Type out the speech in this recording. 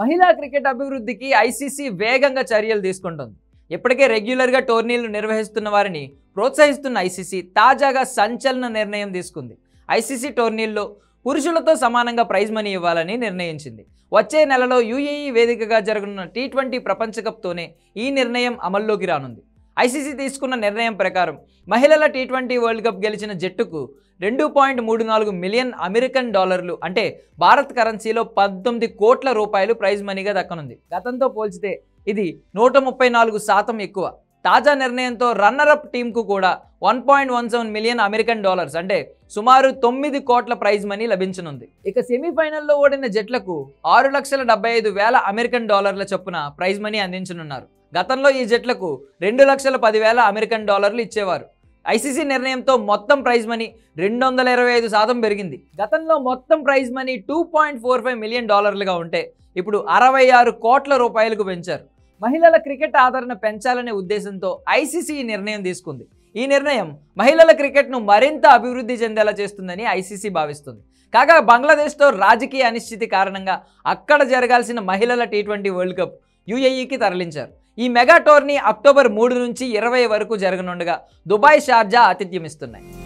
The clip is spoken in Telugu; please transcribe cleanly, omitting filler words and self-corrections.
మహిళా క్రికెట్ అభివృద్ధికి ఐసీసీ వేగంగా చర్యలు తీసుకుంటుంది. ఇప్పటికే రెగ్యులర్గా టోర్నీలు నిర్వహిస్తున్న వారిని ప్రోత్సహిస్తున్న ఐసీసీ తాజాగా సంచలన నిర్ణయం తీసుకుంది. ఐసీసీ టోర్నీల్లో పురుషులతో సమానంగా ప్రైజ్ మనీ ఇవ్వాలని నిర్ణయించింది. వచ్చే నెలలో యూఏఈ వేదికగా జరగనున్న టీ20 ప్రపంచ కప్తోనే ఈ నిర్ణయం అమల్లోకి రానుంది. ఐసీసీ తీసుకున్న నిర్ణయం ప్రకారం మహిళల టీ20 వరల్డ్ కప్ గెలిచిన జట్టుకు 2.34 మిలియన్ అమెరికన్ డాలర్లు అంటే భారత్ కరెన్సీలో 19 కోట్ల రూపాయలు ప్రైజ్ మనీగా దక్కనుంది. గతంతో పోల్చితే ఇది 134% ఎక్కువ. తాజా నిర్ణయంతో రన్నరప్ టీంకు కూడా 1.17 మిలియన్ అమెరికన్ డాలర్స్ అంటే సుమారు 9 కోట్ల ప్రైజ్ మనీ లభించనుంది. ఇక సెమీఫైనల్లో ఓడిన జట్లకు 6,75,000 అమెరికన్ డాలర్ల చొప్పున ప్రైజ్ మనీ అందించనున్నారు. గతంలో ఈ జట్లకు 2,10,000 అమెరికన్ డాలర్లు ఇచ్చేవారు. ఐసీసీ నిర్ణయంతో మొత్తం ప్రైజ్ మనీ 225% పెరిగింది. గతంలో మొత్తం ప్రైజ్ మనీ 2.45 మిలియన్ డాలర్లుగా ఉంటే ఇప్పుడు 66 కోట్ల రూపాయలకు పెంచారు. మహిళల క్రికెట్ ఆదరణ పెంచాలనే ఉద్దేశంతో ఐసీసీ ఈ నిర్ణయం తీసుకుంది. ఈ నిర్ణయం మహిళల క్రికెట్ను మరింత అభివృద్ధి చెందేలా చేస్తుందని ఐసీసీ భావిస్తుంది. కాగా బంగ్లాదేశ్తో రాజకీయ అనిశ్చితి కారణంగా అక్కడ జరగాల్సిన మహిళల టీ20 వరల్డ్ కప్ యూఏఈకి తరలించారు. ఈ మెగా టోర్నీ అక్టోబర్ 3 నుంచి 20 వరకు జరగనుండగా దుబాయ్, షార్జా ఆతిథ్యమిస్తున్నాయి.